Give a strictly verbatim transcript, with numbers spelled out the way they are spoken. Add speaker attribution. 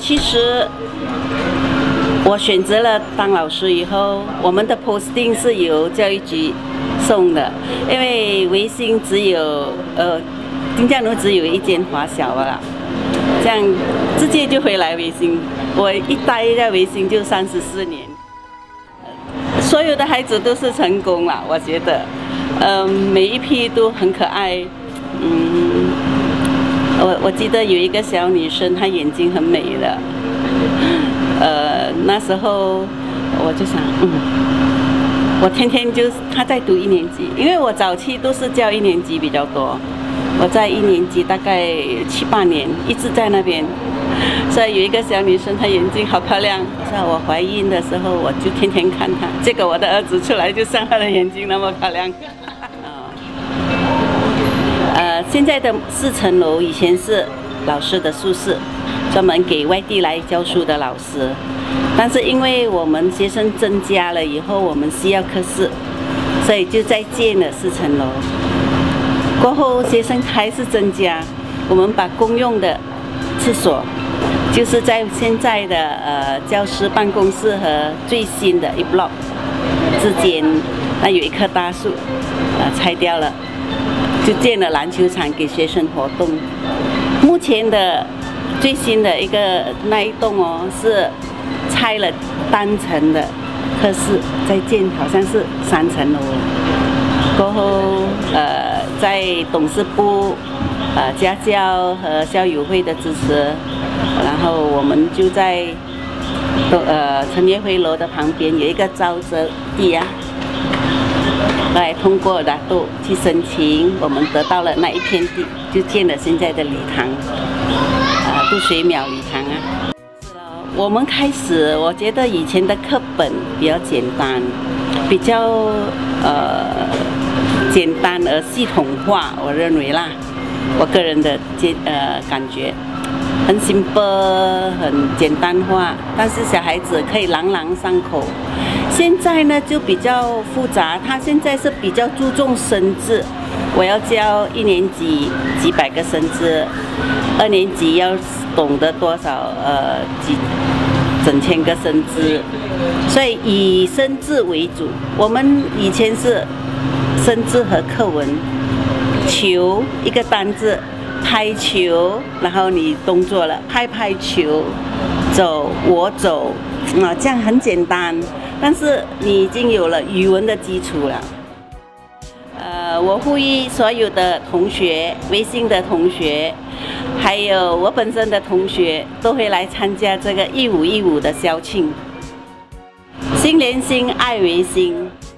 Speaker 1: 其实我选择了当老师以后，我们的 posting 是由教育局送的，因为维新只有呃丁家奴只有一间华小了啦，这样直接就回来维新。我一待在维新就三十四年，所有的孩子都是成功了，我觉得，嗯、呃，每一批都很可爱，嗯，我我记得有一个小女生，她眼睛很美的。呃，那时候我就想，嗯，我天天就他在读一年级，因为我早期都是教一年级比较多，我在一年级大概七八年一直在那边，所以有一个小女生，她眼睛好漂亮。在我怀孕的时候，我就天天看她，结果我的儿子出来就像她的眼睛那么漂亮。呃，现在的四层楼以前是老师的宿舍。专门给外地来教书的老师，但是因为我们学生增加了以后，我们需要科室，所以就再建了四层楼。过后学生还是增加，我们把公用的厕所，就是在现在的呃教师办公室和最新的一 block 之间，那有一棵大树，呃拆掉了，就建了篮球场给学生活动。目前的最新的一个那一栋哦，是拆了单层的科室，再建好像是三层楼了。过后，呃，在董事部、呃家教和校友会的支持，然后我们就在呃陈月辉楼的旁边有一个沼泽地啊，来通过拿度去申请，我们得到了那一片地，就建了现在的礼堂。杜水苗礼堂啊，是了。我们开始，我觉得以前的课本比较简单，比较呃简单而系统化，我认为啦，我个人的见呃感觉，很 simple， 很简单化，但是小孩子可以朗朗上口。现在呢就比较复杂，他现在是比较注重生字，我要教一年级几百个生字，二年级要懂得多少呃几整千个生字，所以以生字为主。我们以前是生字和课文，球一个单字，拍球，然后你动作了，拍拍球，走我走，啊，这样很简单。但是你已经有了语文的基础了。呃，我呼吁所有的同学，维新的同学，还有我本身的同学，都会来参加这个一五一五的校庆。心连心，爱维新。